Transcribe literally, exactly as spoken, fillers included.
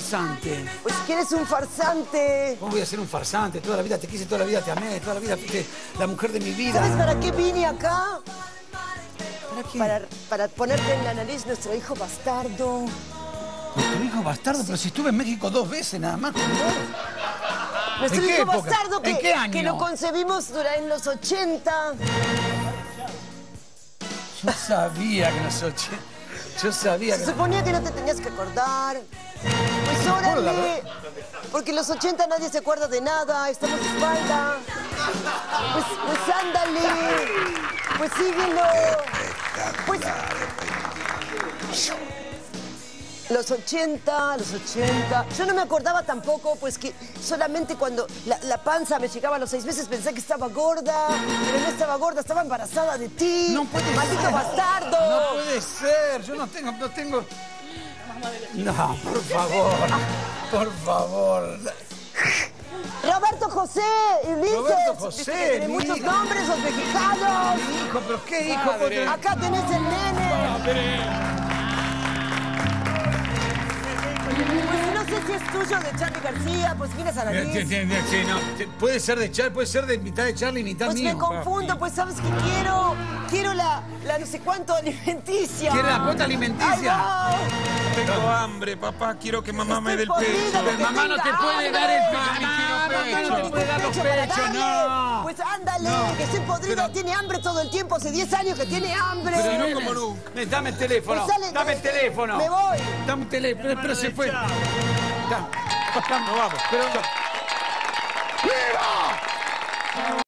farsante. Pues que eres un farsante. ¿Cómo voy a ser un farsante? Toda la vida te quise, toda la vida te amé, toda la vida fuiste la mujer de mi vida. ¿Sabes para qué vine acá? ¿Para qué? Para, para ponerte en la nariz nuestro hijo bastardo. ¿Nuestro hijo bastardo? Pero si estuve en México dos veces nada más con vos. Nuestro ¿En qué hijo época? bastardo que, ¿En qué año? que lo concebimos durante en los ochenta. Yo sabía que en los ochenta... Yo sabía Se que... suponía que no te tenías que acordar. Pues órale. Porque en los ochenta nadie se acuerda de nada. Estamos de espalda. Pues, pues ándale. Pues síguelo. Pues... Los ochenta, los ochenta. Yo no me acordaba tampoco, pues que solamente cuando la, la panza me llegaba a los seis meses pensé que estaba gorda, pero no estaba gorda, estaba embarazada de ti. No puede ¡Maldito ser. bastardo! No puede ser. Yo no tengo, no tengo... No, por favor. Por favor. Roberto José, Ulises. Roberto José, Tiene mi muchos hijo. nombres, los mexicanos. Hijo, pero qué hijo. Padre. Acá tenés el nene. Pues no sé si es tuyo de Charly García, pues vienes a la Sí, sí, sí, no. Puede ser de Charlie, puede ser de mitad de Charlie y mitad Pues mío. me confundo, pues sabes que quiero, quiero la, la no sé cuánto alimenticia. ¿Quiere la cuota alimenticia? Ay, Tengo hambre, papá. Quiero que mamá me dé el Estoy podrida pecho. de que Mamá no te tenga puede hambre. dar el pecho. Mamá, Mamá no te pecho. puede dar los para pechos, darle. no. Pues ándale, No. que estoy podrida, Pero- tiene hambre todo el tiempo, hace diez años que tiene hambre. Pero no como nunca. Eh, Dame el teléfono. Pues sale- Dame el teléfono. Me voy. Dame el teléfono. Pero se fue. Dame. No vamos. Pero... ¡Viva!